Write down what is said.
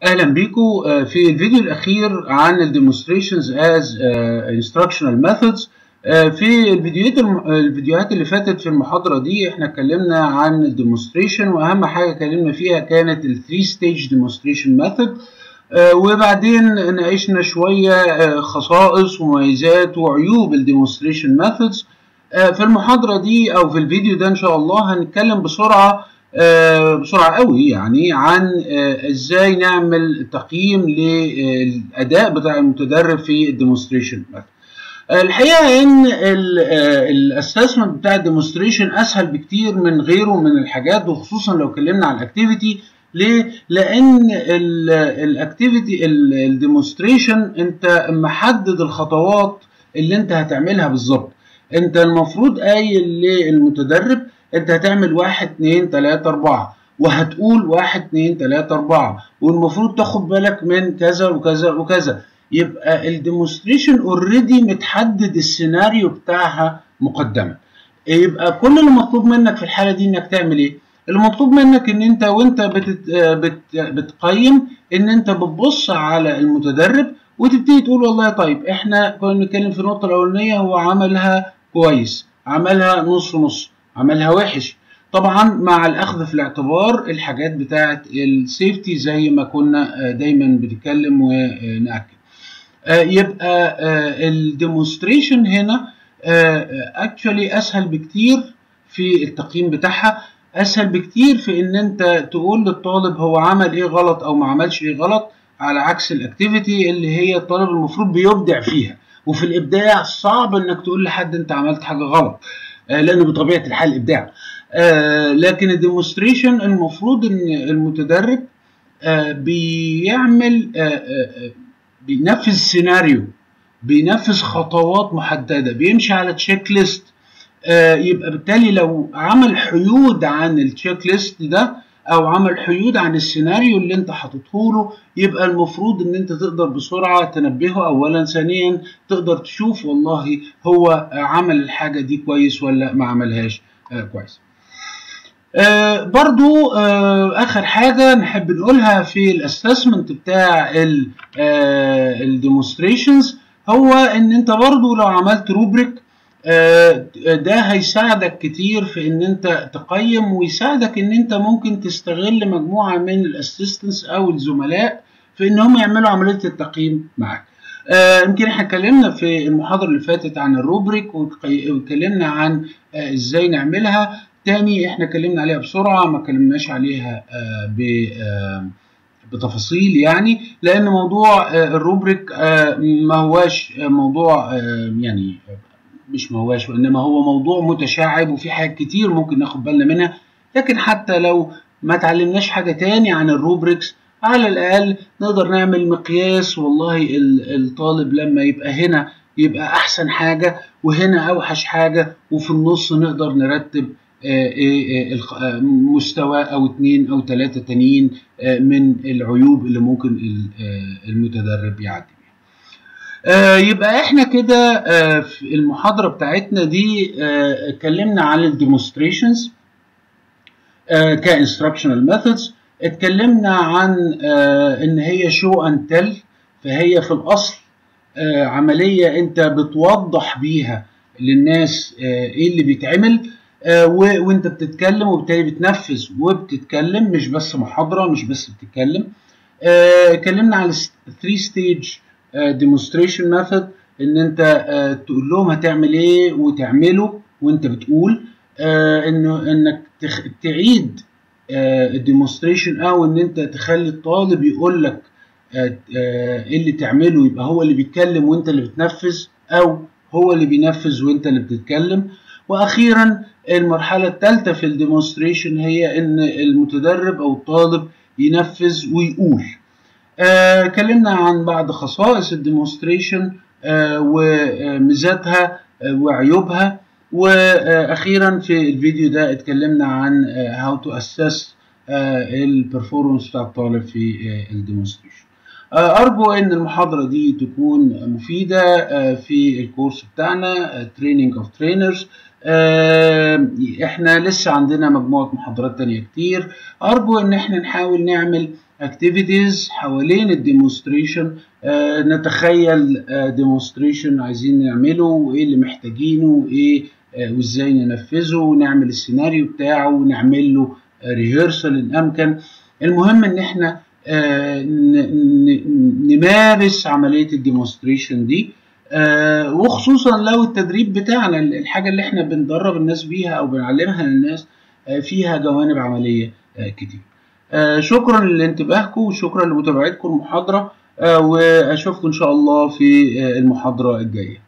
اهلا بيكم في الفيديو الاخير عن الديمونستريشنز از انستراكشنال ميثودز. في الفيديوهات اللي فاتت في المحاضره دي احنا اتكلمنا عن الديمونستريشن، واهم حاجه اتكلمنا فيها كانت الثري ستيج ديمونستريشن ميثود، وبعدين ناقشنا شويه خصائص ومميزات وعيوب الديمونستريشن ميثودز. في المحاضره دي او في الفيديو ده ان شاء الله هنتكلم بسرعه قوي يعني عن ازاي نعمل تقييم للاداء بتاع المتدرب في الديمونستريشن. الحقيقه ان الاسسمنت بتاع الديمونستريشن اسهل بكتير من غيره من الحاجات، وخصوصا لو اتكلمنا عن الاكتيفيتي. ليه؟ لان الاكتيفيتي الديمونستريشن انت محدد الخطوات اللي انت هتعملها بالظبط. انت المفروض قايل للمتدرب انت هتعمل 1 2 3 4 وهتقول 1 2 3 4، والمفروض تاخد بالك من كذا وكذا وكذا. يبقى الديمونستريشن اوريدي متحدد السيناريو بتاعها مقدما. يبقى كل اللي مطلوب منك في الحاله دي انك تعمل ايه؟ المطلوب منك ان انت وانت بتقيم ان انت بتبص على المتدرب وتبتدي تقول والله طيب احنا كنا بنتكلم في النقطه الاولانيه هو عملها كويس، عملها نص نص، عملها وحش. طبعا مع الاخذ في الاعتبار الحاجات بتاعه السيفتي زي ما كنا دايما بنتكلم ونأكد. يبقى الديمونستريشن هنا اكشولي اسهل بكتير في التقييم بتاعها، اسهل بكتير في ان انت تقول للطالب هو عمل ايه غلط او ما عملش ايه غلط، على عكس الاكتيفيتي اللي هي الطالب المفروض بيبدع فيها. وفي الابداع صعب انك تقول لحد انت عملت حاجه غلط، لانه بطبيعه الحال ابداع. لكن الديمونستريشن المفروض ان المتدرب بيعمل بينفذ سيناريو، بينفذ خطوات محدده، بيمشي على تشيك ليست. يبقى بالتالي لو عمل حيود عن التشيك ليست ده او عمل حيود عن السيناريو اللي انت حاططه له، يبقى المفروض ان انت تقدر بسرعه تنبهه اولا، ثانيا تقدر تشوف والله هو عمل الحاجه دي كويس ولا ما عملهاش كويس. برضو اخر حاجه نحب نقولها في الاسسمنت بتاع الديمونستريشنز هو ان انت برضو لو عملت روبريك ده هيساعدك كتير في ان انت تقيم، ويساعدك ان انت ممكن تستغل مجموعه من الاسيستنتس او الزملاء في ان هم يعملوا عمليه التقييم معاك. يمكن احنا اتكلمنا في المحاضره اللي فاتت عن الروبريك واتكلمنا عن ازاي نعملها. تاني احنا اتكلمنا عليها بسرعه، ما اتكلمناش عليها بتفاصيل، يعني لان موضوع الروبريك ما هواش موضوع يعني مش ما هواش، وانما هو موضوع متشعب وفي حاجات كتير ممكن ناخد بالنا منها. لكن حتى لو ما تعلمناش حاجه تاني عن الروبريكس، على الاقل نقدر نعمل مقياس. والله الطالب لما يبقى هنا يبقى احسن حاجه، وهنا اوحش حاجه، وفي النص نقدر نرتب مستوى او 2 أو 3 تانيين من العيوب اللي ممكن المتدرب يعدي بيها. يبقى احنا كده في المحاضرة بتاعتنا دي اتكلمنا عن الديمونستريشنز كانستراكشنال ميثودز. اتكلمنا عن ان هي شو اند تيل، فهي في الاصل عملية انت بتوضح بيها للناس ايه اللي بيتعمل وانت بتتكلم، وبالتالي بتنفذ وبتتكلم، مش بس محاضرة، مش بس بتتكلم. اتكلمنا على 3 ستيج ديمونستريشن ميثود، ان انت تقول لهم هتعمل ايه وتعمله وانت بتقول، انك تعيد الديمونستريشن، او ان انت تخلي الطالب يقول لك ايه اللي تعمله، يبقى هو اللي بيتكلم وانت اللي بتنفذ، او هو اللي بينفذ وانت اللي بتتكلم. واخيرا المرحله الثالثه في الديمونستريشن هي ان المتدرب او الطالب ينفذ ويقول. اتكلمنا عن بعض خصائص الديمونستريشن وميزاتها وعيوبها. واخيرا في الفيديو ده اتكلمنا عن how to assess البرفورمانس بتاع الطالب في الديمونستريشن. أرجو أن المحاضرة دي تكون مفيدة في الكورس بتاعنا Training of Trainers. احنا لسه عندنا مجموعة محاضرات تانية كتير. أرجو أن احنا نحاول نعمل activities حوالين الديمونستريشن. نتخيل ديمونستريشن عايزين نعمله وايه اللي محتاجينه وايه وازاي ننفذه، ونعمل السيناريو بتاعه ونعمل له ريهرسال ان امكن. المهم ان احنا نمارس عملية الديمونستريشن دي، وخصوصا لو التدريب بتاعنا الحاجة اللي احنا بندرب الناس بيها او بنعلمها للناس فيها جوانب عملية كتير. شكرا لانتباهكم وشكرا لمتابعتكم المحاضرة، واشوفكم ان شاء الله في المحاضرة الجاية.